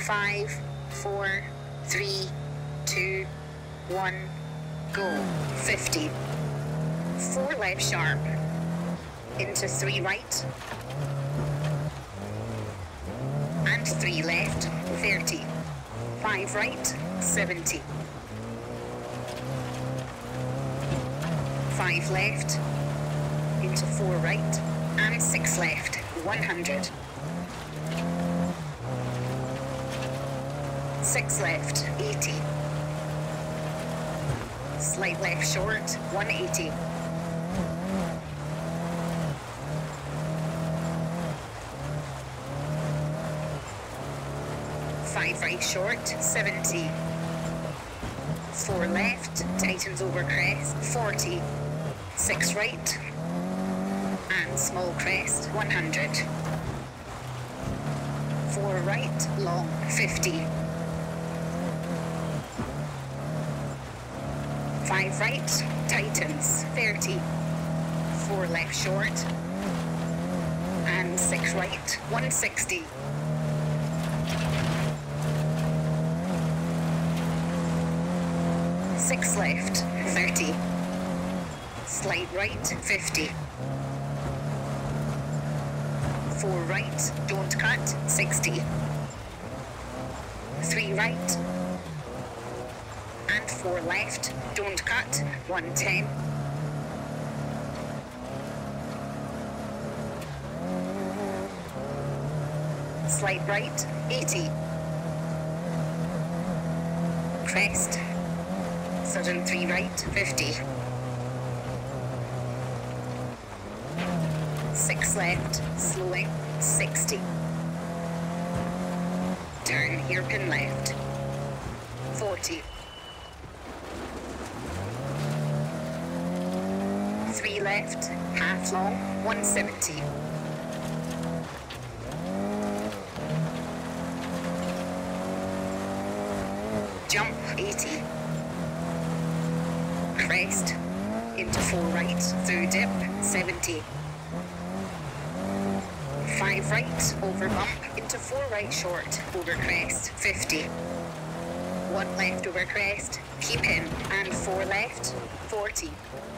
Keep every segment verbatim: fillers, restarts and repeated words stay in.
Five, four, three, two, one, go. fifty. Four left sharp. Into three right. And three left, thirty. Five right, seventy. Five left. Into four right. And six left, one hundred. Six left, eighty. Slight left short, one eighty. Five right short, seventy. Four left, tightens over crest, forty. Six right, and small crest, one hundred. Four right, long, fifty. Five right, tightens, thirty. Four left short. And six right, one sixty. Six left, thirty. Slide right, fifty. Four right, don't cut, sixty. Three right. And four left, don't cut, one ten. Slide right, eighty. Crest. Sudden three right, fifty. Six left, slowing, sixty. Turn hairpin left, forty. Three left, half long, one seventy. Jump, eighty. Crest, into four right, through dip, seventy. Five right, over bump, into four right short, over crest, fifty. One left over crest, keep in, and four left, forty.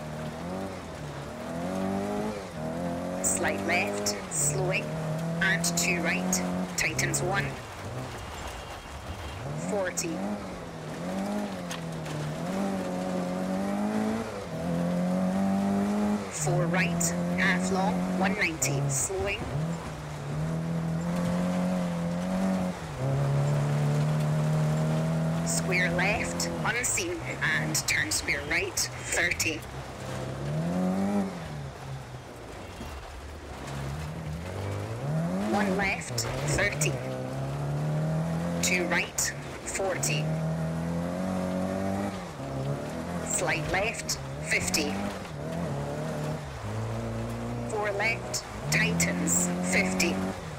Slight left, slowing, and two right, tightens one, forty. Four right, half long, one ninety, slowing. Square left, unseen, and turn square right, thirty. One left, thirty. Two right, forty. Slight left, fifty. Four left, tightens, fifty.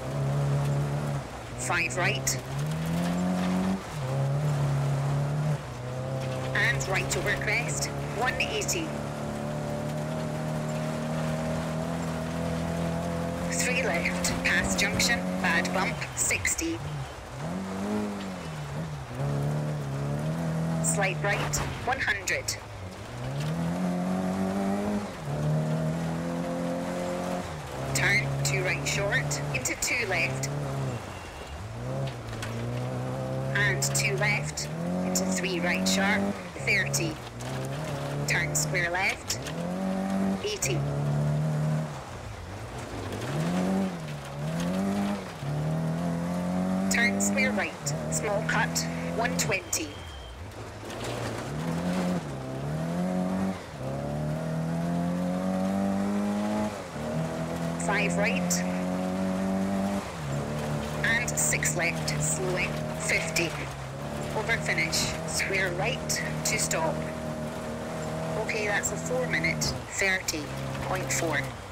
Five right. And right over crest, one eighty. Three left, past junction, bad bump, sixty. Slight right, one hundred. Turn, two right short, into two left. And two left, into three right sharp, thirty. Turn square left, eighty. Turn square right, small cut, one twenty. Five right, and six left, slowing, fifty. Over finish, square right to stop. Okay, that's a four minute, thirty point four.